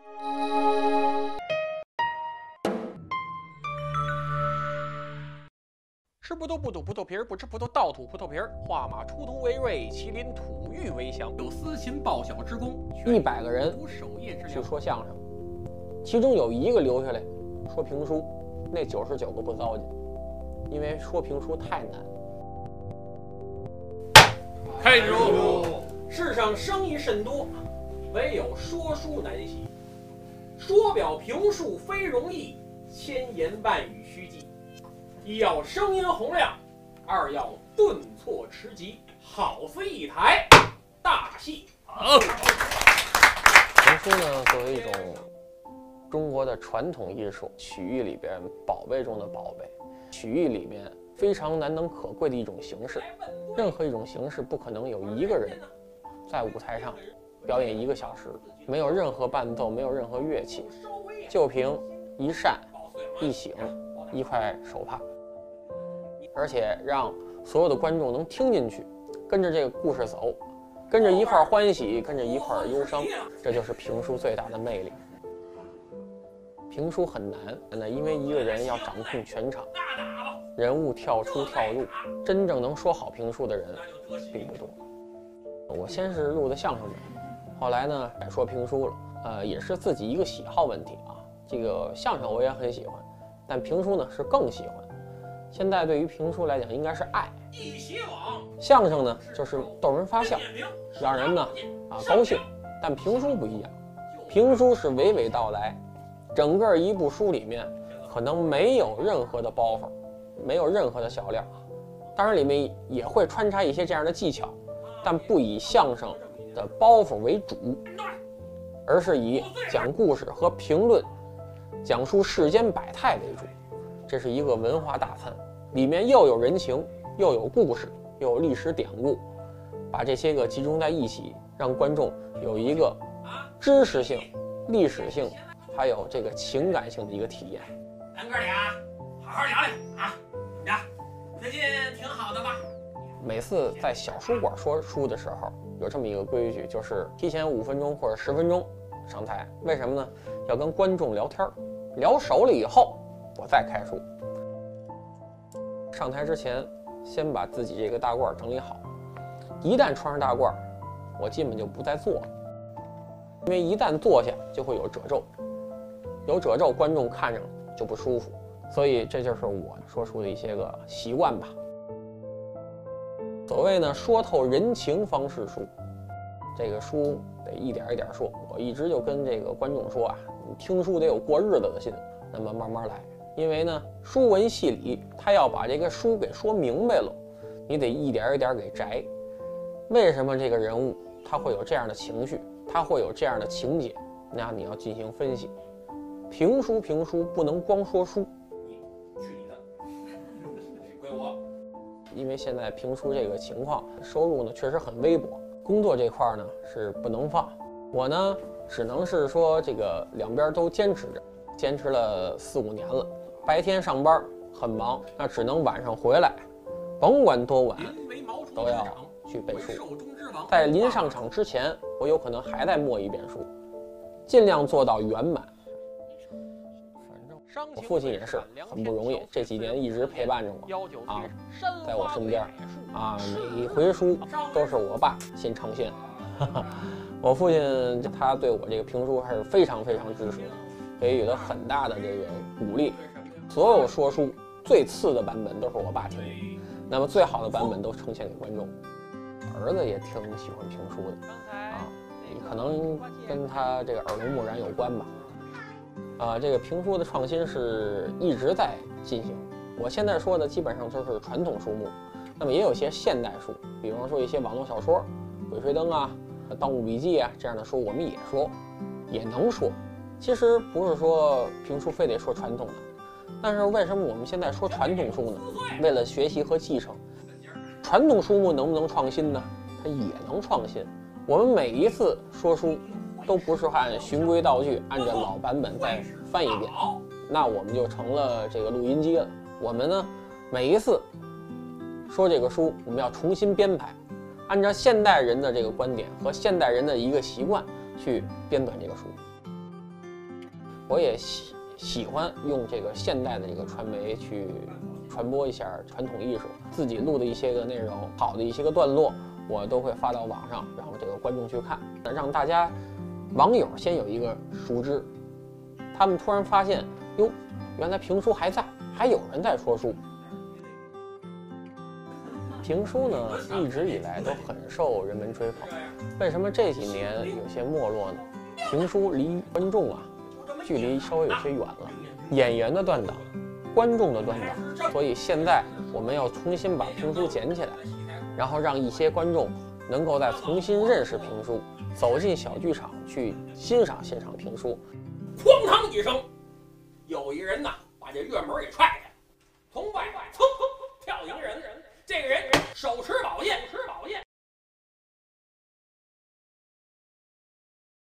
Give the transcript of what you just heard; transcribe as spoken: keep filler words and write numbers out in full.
吃葡萄不吐葡萄皮儿，不吃葡萄倒吐葡萄皮儿。画马出头为锐，麒麟吐玉为祥。有司琴报晓之功， 一百个人去说相声，其中有一个留下来说评书，那九十九个不糟践，因为说评书太难。 开始说，世上生意甚多，唯有说书难习。说表评述非容易，千言万语须记。一要声音洪亮，二要顿挫迟急，好似一台大戏。好， 评书呢，作为一种中国的传统艺术，曲艺里边宝贝中的宝贝，曲艺里面非常难能可贵的一种形式。任何一种形式不可能有一个人在舞台上表演一个小时，没有任何伴奏，没有任何乐器，就凭一扇、一醒、一块手帕。而且让所有的观众能听进去，跟着这个故事走，跟着一块欢喜，跟着一块忧伤，这就是评书最大的魅力。评书很难，那因为一个人要掌控全场，人物跳出跳入，真正能说好评书的人并不多。我先是录的相声人，后来呢改说评书了，呃，也是自己一个喜好问题啊。这个相声我也很喜欢，但评书呢是更喜欢。现在对于评书来讲，应该是爱。相声呢，就是逗人发笑，让人呢啊高兴。但评书不一样，评书是娓娓道来，整个一部书里面可能没有任何的包袱，没有任何的笑料。当然里面也会穿插一些这样的技巧，但不以相声的包袱为主，而是以讲故事和评论、讲述世间百态为主。这是一个文化大餐，里面又有人情，又有故事，又有历史典故，把这些个集中在一起，让观众有一个知识性、历史性，还有这个情感性的一个体验。 咱哥俩好好聊聊啊，怎么样？最近挺好的吧？ 每次在小书馆说书的时候，有这么一个规矩，就是提前五分钟或者十分钟上台。为什么呢？要跟观众聊天，聊熟了以后我再开书。上台之前先把自己这个大褂整理好，一旦穿上大褂，我基本就不再坐了，因为一旦坐下就会有褶皱，有褶皱观众看着就不舒服，所以这就是我说书的一些个习惯吧。所谓呢，说透人情方是书，这个书得一点一点说。我一直就跟这个观众说啊，你听书得有过日子的心，那么慢慢来。因为呢，书文戏理，他要把这个书给说明白了，你得一点一点给摘。为什么这个人物他会有这样的情绪，他会有这样的情节，那你要进行分析。评书评书不能光说书， 去你的，归我。 因为现在评书这个情况，收入呢确实很微薄，工作这块呢是不能放。我呢只能是说这个两边都坚持着，坚持了四五年了。白天上班很忙，那只能晚上回来，甭管多晚都要去背书。在临上场之前，我有可能还在默一遍书，尽量做到圆满。我父亲也是很不容易，这几年一直陪伴着我啊，在我身边啊，每一回书都是我爸先唱先。我父亲他对我这个评书还是非常非常支持的，给予了很大的这个鼓励。所有说书最次的版本都是我爸听的，那么最好的版本都呈现给观众。儿子也挺喜欢评书的啊，可能跟他这个耳濡目染有关吧。啊，这个评书的创新是一直在进行。我现在说的基本上都是传统书目，那么也有一些现代书，比方说一些网络小说，《鬼吹灯》啊、《盗墓笔记》啊这样的书，我们也说，也能说。其实不是说评书非得说传统的，但是为什么我们现在说传统书呢？为了学习和继承。传统书目能不能创新呢？它也能创新。我们每一次说书都不是按循规蹈矩，按照老版本再翻一遍，那我们就成了这个录音机了。我们呢，每一次说这个书，我们要重新编排，按照现代人的这个观点和现代人的一个习惯去编纂这个书。 我也喜喜欢用这个现代的这个传媒去传播一下传统艺术，自己录的一些个内容，好的一些个段落，我都会发到网上，让这个观众去看，让大家网友先有一个熟知，他们突然发现，哟，原来评书还在，还有人在说书。评书呢，一直以来都很受人们追捧，为什么这几年有些没落呢？评书离观众啊，距离稍微有些远了，演员的断档，观众的断档，所以现在我们要重新把评书捡起来，然后让一些观众能够再重新认识评书，走进小剧场去欣赏现场评书。 哐当一声，有一人呐把这院门给踹开，从外头噌噌跳一个人，这个人手持宝剑，